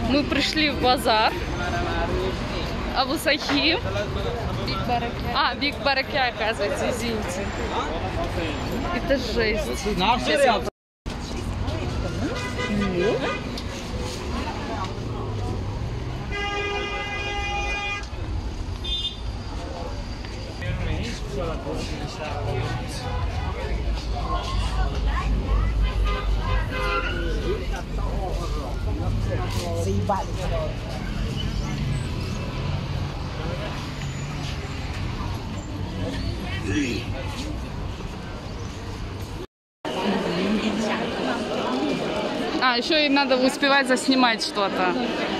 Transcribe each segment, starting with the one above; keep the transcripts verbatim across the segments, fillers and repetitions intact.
Мы пришли в базар. Абу Сахи. А, Биг Бараке, оказывается, извините. Это жесть. А, еще и надо успевать заснимать что-то.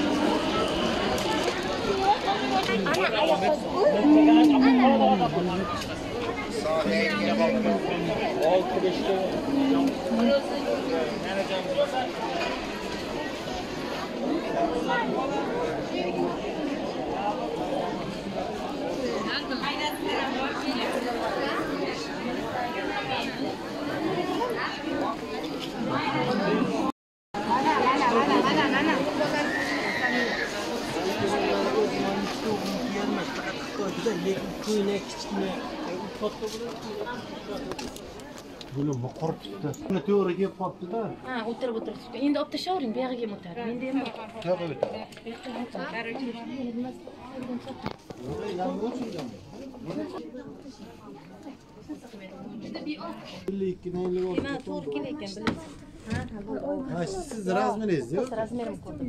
Bo'lib qurib chiqdi. Buni to'g'ri kelib qopti-da. Ha, o'tirib o'tirib. Endi olib tashlavering, bu yerga o'tar. Menda ham bor. Yo'q, o'tar. Ha, siz razmeringiz yo'q? Razmerim ko'rdim.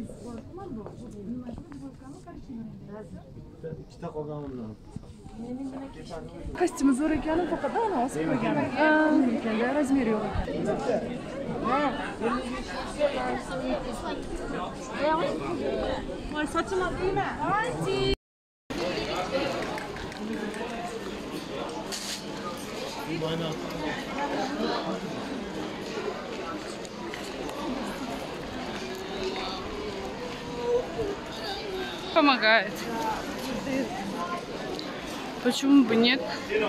Ikkita qolganimdan. Kostyumi zo'r ekani, faqat ana osib qo'ygan. Ha, ekanda razmer yo'q. Voy, sochim oddiy-mi? Oddiy. Помогает. Почему бы нет?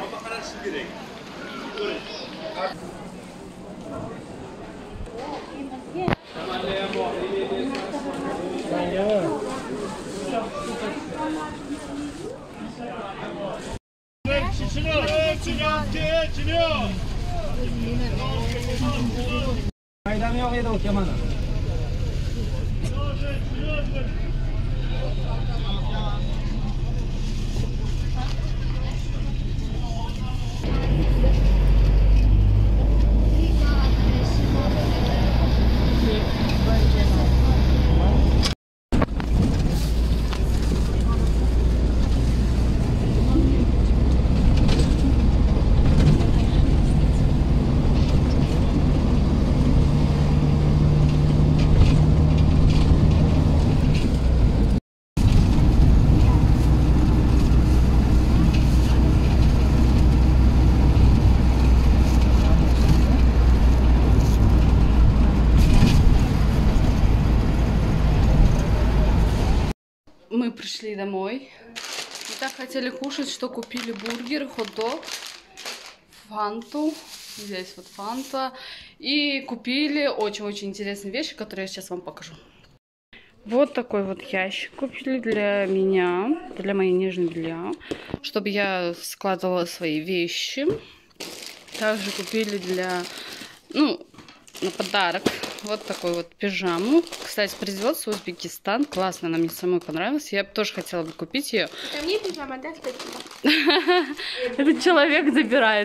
Мы пришли домой. Мы так хотели кушать, что купили бургер, хот-дог, фанту. Здесь вот фанта. И купили очень-очень интересные вещи, которые я сейчас вам покажу. Вот такой вот ящик купили для меня, для моей нижней белья, чтобы я складывала свои вещи. Также купили для, ну, на подарок вот такой вот пижаму. Кстати, производство Узбекистан. Классно, она мне самой понравилась. Я бы тоже хотела бы купить ее. Это мне пижама, да, спасибо? Этот человек забирает.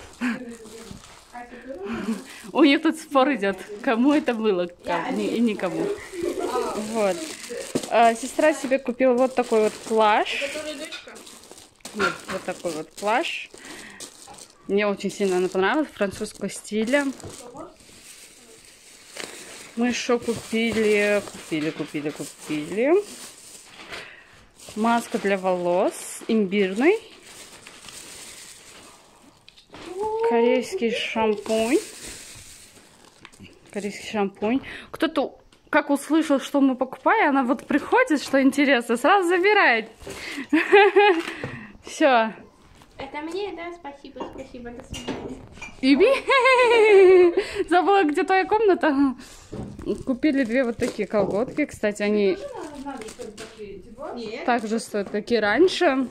У них тут спор идет, кому это было и никому. Вот. Сестра себе купила вот такой вот плащ. Нет, вот такой вот плащ. Мне очень сильно она понравилась, французского стиля. Мы еще купили, купили, купили, купили. Маска для волос, имбирный. Корейский шампунь. Корейский шампунь. Кто-то, как услышал, что мы покупаем, она вот приходит, что интересно, сразу забирает. Все. Это мне, да? Спасибо, спасибо, до свидания. Иби? Забыла, где твоя комната? Купили две вот такие колготки. Кстати, они также стоят, как и раньше.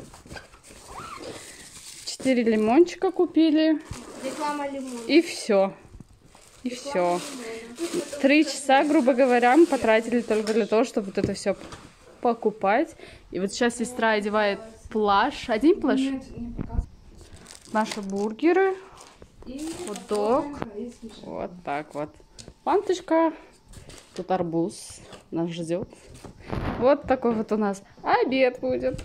Четыре лимончика купили. Реклама лимона. И все. И все. Три часа, грубо говоря, мы потратили только для того, чтобы вот это все покупать. И вот сейчас сестра одевает плащ. Один плащ? Наши бургеры. Хот-дог. Вот так вот. Фанточка. Тут арбуз нас ждет. Вот такой вот у нас обед будет.